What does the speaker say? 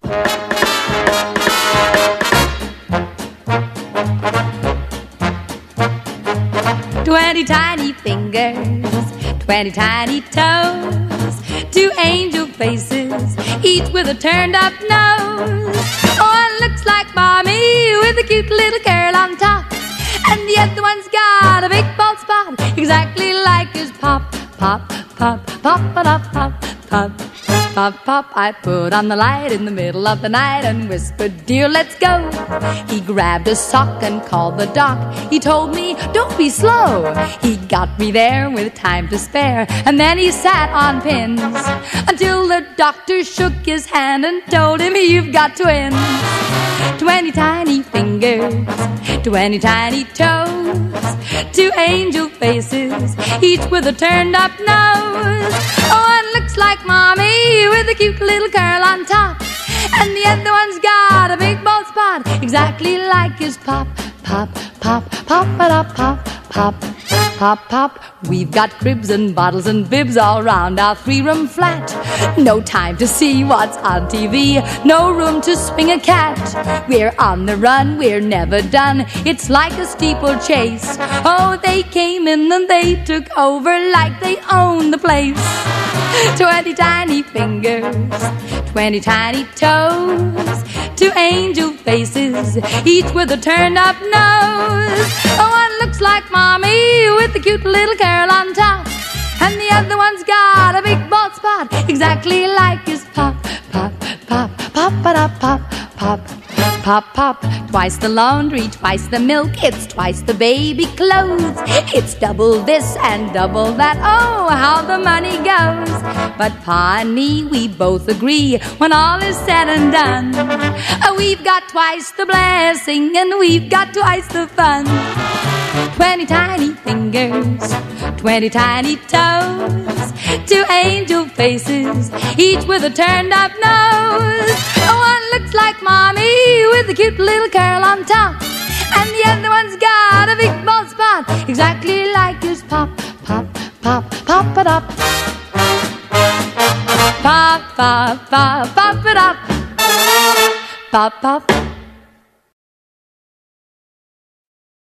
20 tiny fingers, 20 tiny toes, 2 angel faces, each with a turned up nose. One looks like mommy with a cute little curl on top, and the other one's got a big bald spot, exactly like his pop, pop, pop, pop, pop, pop, pop. Pop, pop, I put on the light in the middle of the night and whispered, dear, let's go. He grabbed a sock and called the doc. He told me, don't be slow. He got me there with time to spare, and then he sat on pins until the doctor shook his hand and told him, you've got twins. 20 tiny fingers, 20 tiny toes, 2 angel faces, each with a turned up nose. One looks like mommy with a cute little curl on top, and the other one's got a big bald spot, exactly like his pop, pop, pop, pop, pop, pop, pop, pop, pop. We've got cribs and bottles and bibs all round our 3-room flat. No time to see what's on TV, no room to swing a cat. We're on the run, we're never done, it's like a steeplechase. Oh, they came in and they took over like they own the place. 20 tiny fingers, 20 tiny toes, 2 angel faces, each with a turned up nose. One looks like mommy with a cute little curl on top, and the other one's got a big bald spot, exactly like his pop, pop, pop, pop, pop, pop, pop, pop, pop. Twice the laundry, twice the milk, it's twice the baby clothes. It's double this and double that, oh, how the money goes. But Pa and me, we both agree, when all is said and done, we've got twice the blessing and we've got twice the fun. 20 tiny fingers, 20 tiny toes, 2 angel faces, each with a turned up nose. One looks like mommy with a cute little curl on top, and the other one's got a big bald spot, exactly like his pop, pop, pop, pop it up. Pop, pop, pop, pop it up. Pop, pop.